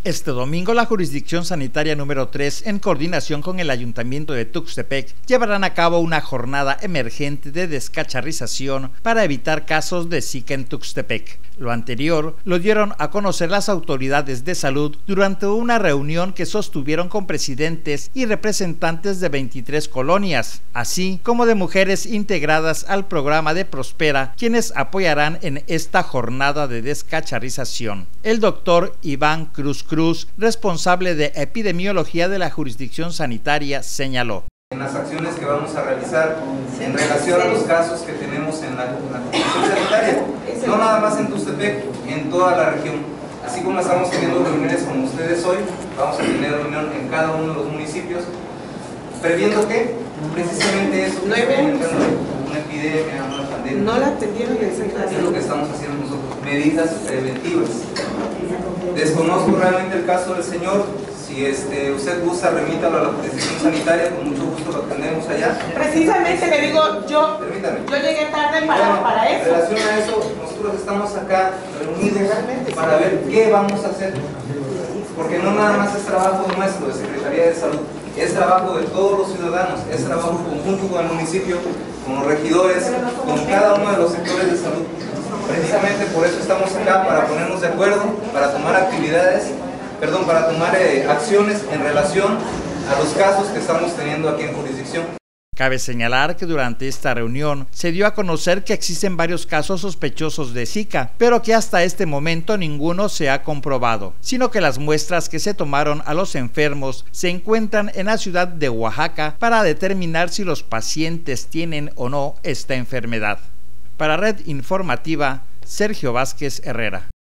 Este domingo, la Jurisdicción Sanitaria número 3, en coordinación con el Ayuntamiento de Tuxtepec, llevarán a cabo una jornada emergente de descacharrización para evitar casos de Zika en Tuxtepec. Lo anterior lo dieron a conocer las autoridades de salud durante una reunión que sostuvieron con presidentes y representantes de 23 colonias, así como de mujeres integradas al programa de Prospera, quienes apoyarán en esta jornada de descacharrización. El doctor Iván Cruz, responsable de epidemiología de la jurisdicción sanitaria, señaló: En las acciones que vamos a realizar en relación a los casos que tenemos en la jurisdicción sanitaria, no nada más en Tuxtepec, en toda la región. Así como estamos teniendo reuniones con ustedes hoy, vamos a tener reunión en cada uno de los municipios, previendo que precisamente eso, una epidemia, una pandemia. No la atendieron exactamente. Es lo que estamos haciendo nosotros, medidas preventivas. Desconozco realmente el caso del señor. Si usted gusta, remítalo a la jurisdicción sanitaria, con mucho gusto lo atendemos allá. Precisamente le digo, yo llegué tarde para eso. En relación a eso, nosotros estamos acá reunidos para ver qué vamos a hacer. Porque no nada más es trabajo nuestro, de Secretaría de Salud, es trabajo de todos los ciudadanos, es trabajo conjunto con el municipio, con los regidores, con cada uno de los sectores de salud. Precisamente por eso estamos acá, para ponernos de acuerdo, para tomar acciones en relación a los casos que estamos teniendo aquí en jurisdicción. Cabe señalar que durante esta reunión se dio a conocer que existen varios casos sospechosos de Zika, pero que hasta este momento ninguno se ha comprobado, sino que las muestras que se tomaron a los enfermos se encuentran en la ciudad de Oaxaca para determinar si los pacientes tienen o no esta enfermedad. Para Red Informativa, Sergio Vázquez Herrera.